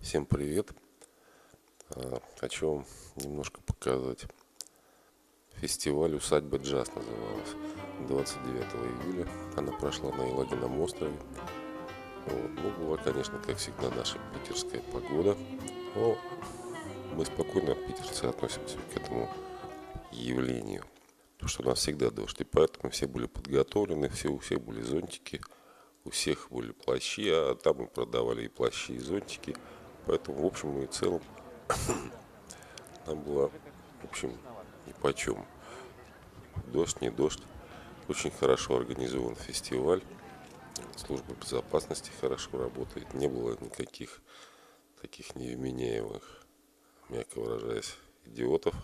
Всем привет! Хочу вам немножко показать. Фестиваль «Усадьба Джаз» называлась. 29 июля она прошла на Елагином острове. Была, конечно, как всегда, наша питерская погода. Но мы спокойно, питерцы, относимся к этому явлению. Потому что у нас всегда дождь. И поэтому все были подготовлены, у всех были зонтики, у всех были плащи, а там мы продавали и плащи, и зонтики. Поэтому, в общем и целом, нам было, в общем, нипочем. Дождь, не дождь. Очень хорошо организован фестиваль. Служба безопасности хорошо работает. Не было никаких таких невменяемых, мягко выражаясь, идиотов.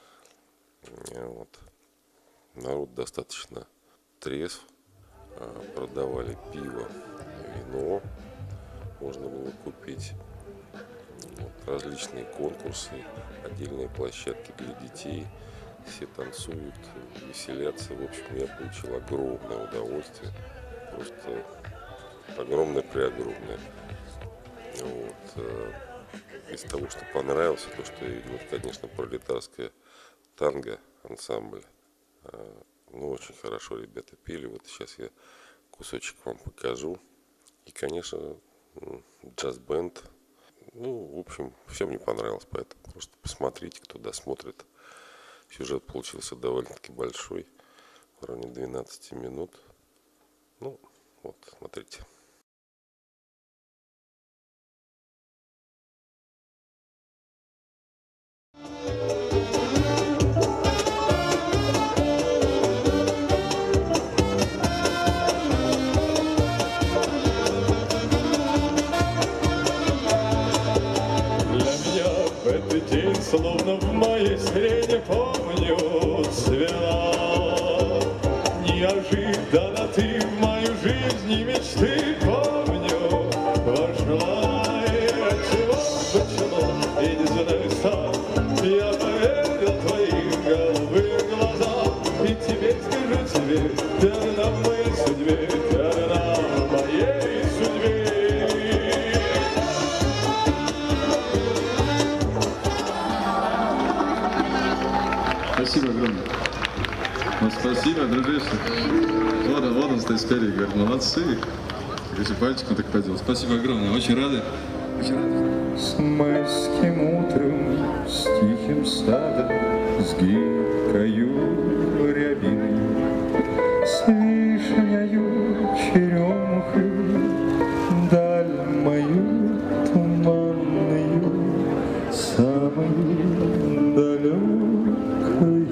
Народ достаточно трезв. Продавали пиво, вино. Можно было купить. Различные конкурсы, отдельные площадки для детей. Все танцуют, веселятся. В общем, я получил огромное удовольствие. Просто огромное-преогромное. Из того, что понравилось, то, что, конечно, пролетарское танго, ансамбль. Очень хорошо ребята пели. Вот сейчас я кусочек вам покажу. И, конечно, джаз-бенд. В общем, все мне понравилось, поэтому просто посмотрите, кто досмотрит. Сюжет получился довольно-таки большой, в районе 12 минут. Смотрите. Словно в моей среде, помню, цвела. Неожиданно ты в мою жизнь и мечты, помню, вошла. И отчего, почему, и не знаю сам, я поверил твоим голубым глазам. И теперь скажу тебе, ты одна в моей судьбе, ты одна в моей судьбе. Спасибо огромное. Спасибо, дружище. Вот он стоит спереди, говорит, молодцы. Если пальчиком так поделал. Спасибо огромное, очень рады. С майским утром, с тихим садом, с гибкою рябиной, с вишнею черемухой, даль мою туманную, самую далекую,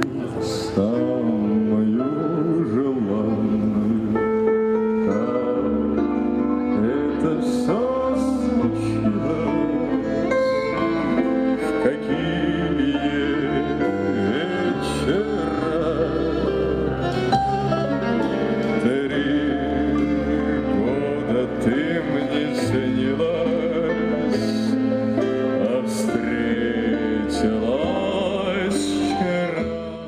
самую желанную. Это все случилось в какие вечера. 3 года ты мне снилась, а встретилась вчера.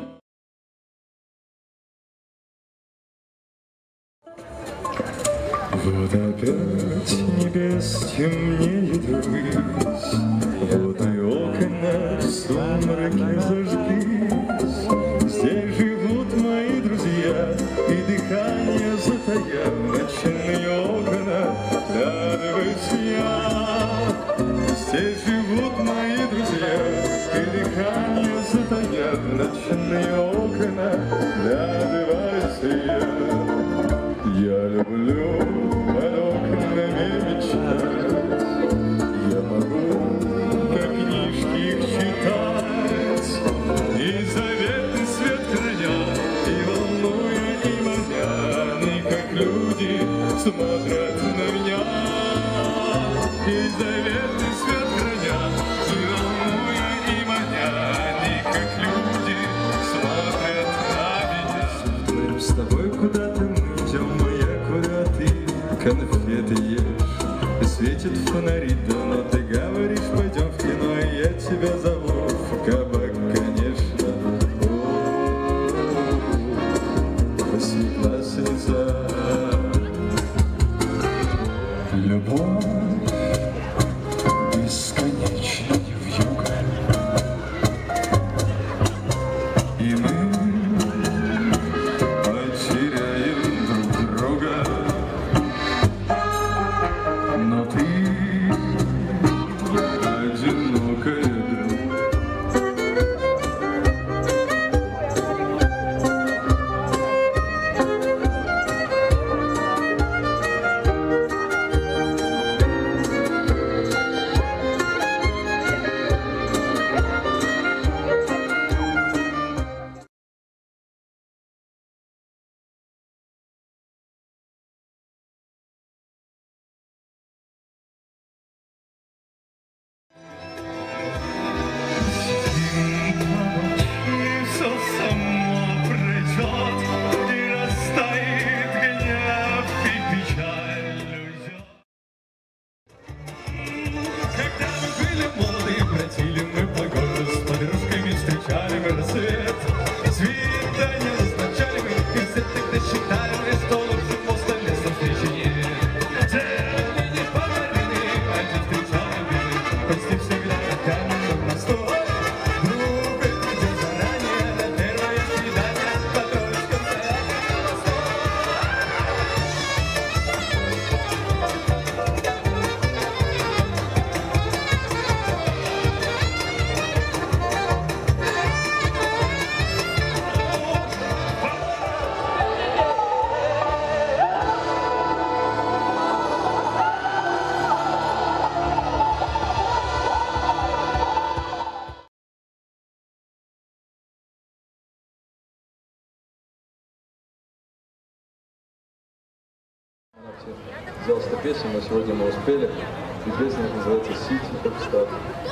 Вот опять небес темнеет ввысь, вот и окна в сумраке зажглись. Здесь живут мои друзья, и дыхание затая, ночные окна вглядываюсь я. Здесь живут мои друзья, и дыхание затая, ночные окна вглядываюсь я. Я люблю под окнами мечтать, я могу как книжки их читать, и заветный свет хранят, и волнуя, и маня, и как люди смотрят на меня. И заветный свет хранят, и волнуя, и маня, и как люди смотрят на меня. Мы с тобой куда-то моя, куда ты конфеты ешь, светит фонари, но ты говоришь, пойдем в кино, и я тебя зову в кабак, конечно. Восьмиклассница. Любовь без Пожалуйста, песню, но сегодня мы успели. И песня называется «City of Stars».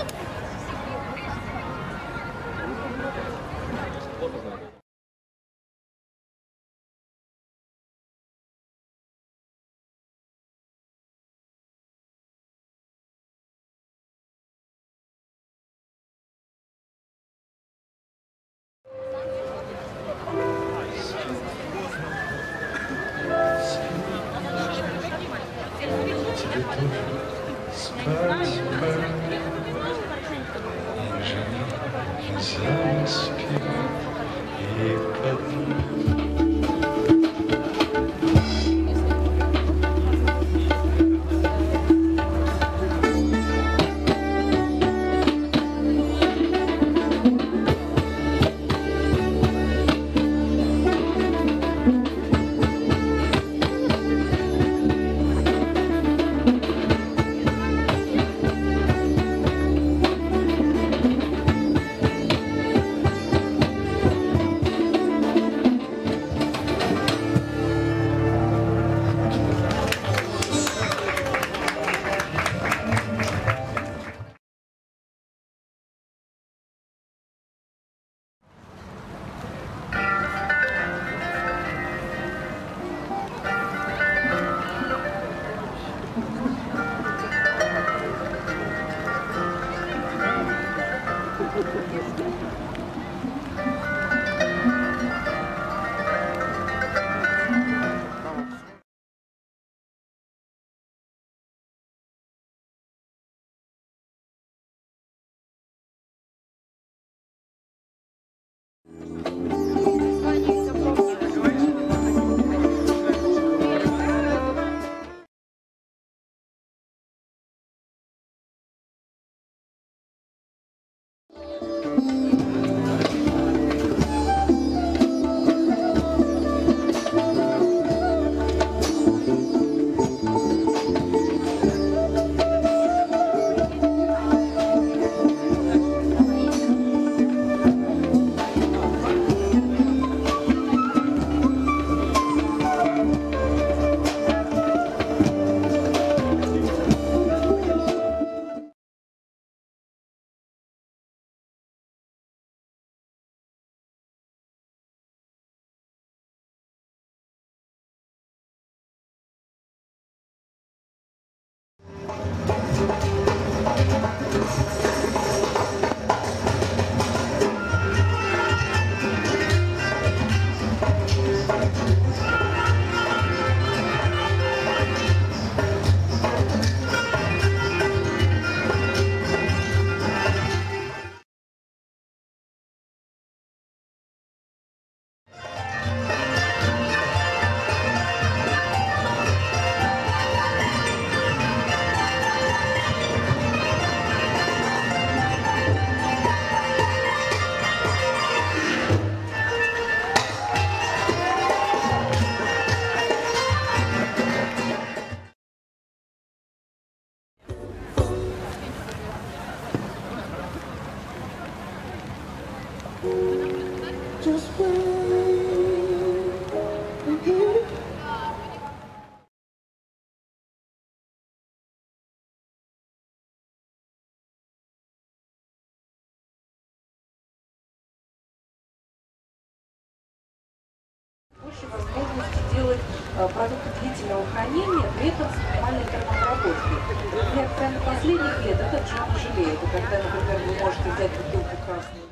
Больше возможности делать продукты длительного хранения, при этом с минимальной термообработкой. Например, прямо последних лет это Джон Желе. Это когда, например, вы можете взять бутылку красную.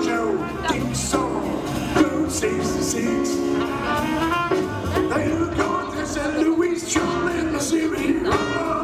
Joe, Dick Song, Route 66. They look on to St. Louis, Charlie, and the city.